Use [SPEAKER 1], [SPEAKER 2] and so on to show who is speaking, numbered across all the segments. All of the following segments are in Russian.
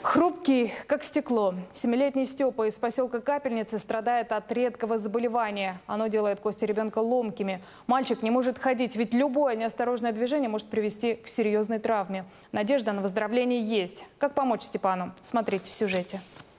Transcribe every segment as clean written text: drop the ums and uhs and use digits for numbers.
[SPEAKER 1] Хрупкий, как стекло. Семилетний Степа из поселка Капельницы страдает от редкого заболевания. Оно делает кости ребенка ломкими. Мальчик не может ходить, ведь любое неосторожное движение может привести к серьезной травме. Надежда на выздоровление есть. Как помочь Степану? Смотрите в сюжете.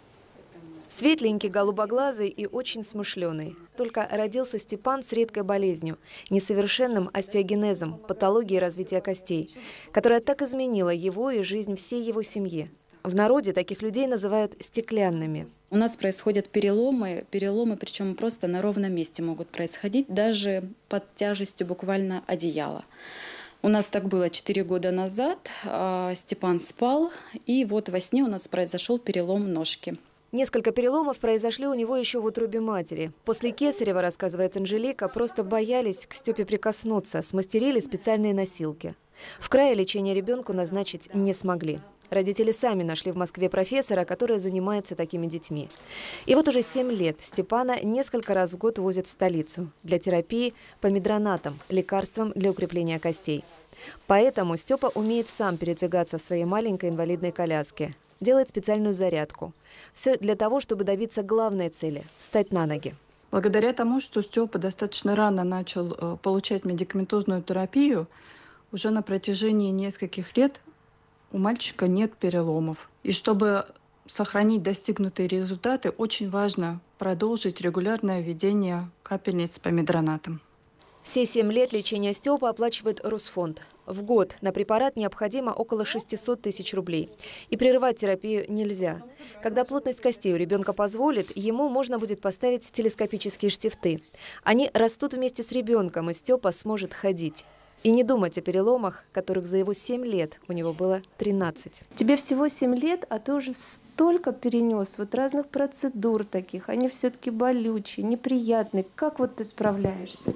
[SPEAKER 2] Светленький, голубоглазый и очень смышленый. Только родился Степан с редкой болезнью, несовершенным остеогенезом, патологией развития костей, которая так изменила его и жизнь всей его семьи. В народе таких людей называют стеклянными.
[SPEAKER 3] У нас происходят переломы, причем просто на ровном месте могут происходить, даже под тяжестью буквально одеяла. У нас так было 4 года назад. Степан спал, и вот во сне у нас произошел перелом ножки.
[SPEAKER 2] Несколько переломов произошли у него еще в утробе матери. После кесарева, рассказывает Анжелика, просто боялись к Степе прикоснуться, смастерили специальные носилки. В крае лечения ребенку назначить не смогли. Родители сами нашли в Москве профессора, который занимается такими детьми. И вот уже 7 лет Степана несколько раз в год возят в столицу для терапии по мидронатам, лекарствам для укрепления костей. Поэтому Степа умеет сам передвигаться в своей маленькой инвалидной коляске. Делает специальную зарядку. Все для того, чтобы добиться главной цели – встать на ноги.
[SPEAKER 4] Благодаря тому, что Степа достаточно рано начал получать медикаментозную терапию, уже на протяжении нескольких лет у мальчика нет переломов. И чтобы сохранить достигнутые результаты, очень важно продолжить регулярное введение капельниц по мидронатам.
[SPEAKER 2] Все 7 лет лечения Степа оплачивает Росфонд. В год на препарат необходимо около 600 тысяч рублей. И прерывать терапию нельзя. Когда плотность костей у ребенка позволит, ему можно будет поставить телескопические штифты. Они растут вместе с ребенком, и Степа сможет ходить. И не думать о переломах, которых за его 7 лет у него было 13.
[SPEAKER 5] Тебе всего 7 лет, а ты уже столько перенес вот разных процедур таких. Они все-таки болючие, неприятные. Как вот ты справляешься?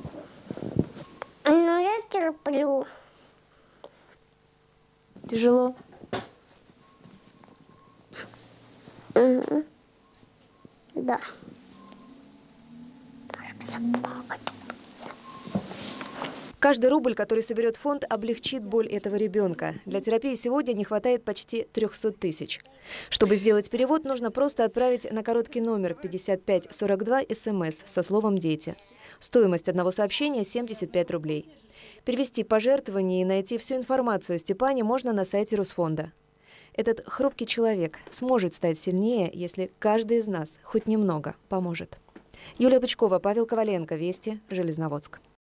[SPEAKER 6] Ну, я терплю.
[SPEAKER 5] Тяжело?
[SPEAKER 6] Да.
[SPEAKER 2] Каждый рубль, который соберет фонд, облегчит боль этого ребенка. Для терапии сегодня не хватает почти 300 тысяч. Чтобы сделать перевод, нужно просто отправить на короткий номер 5542 СМС со словом «Дети». Стоимость одного сообщения – 75 рублей. Перевести пожертвования и найти всю информацию о Степане можно на сайте Росфонда. Этот хрупкий человек сможет стать сильнее, если каждый из нас хоть немного поможет. Юлия Бычкова, Павел Коваленко, Вести, Железноводск.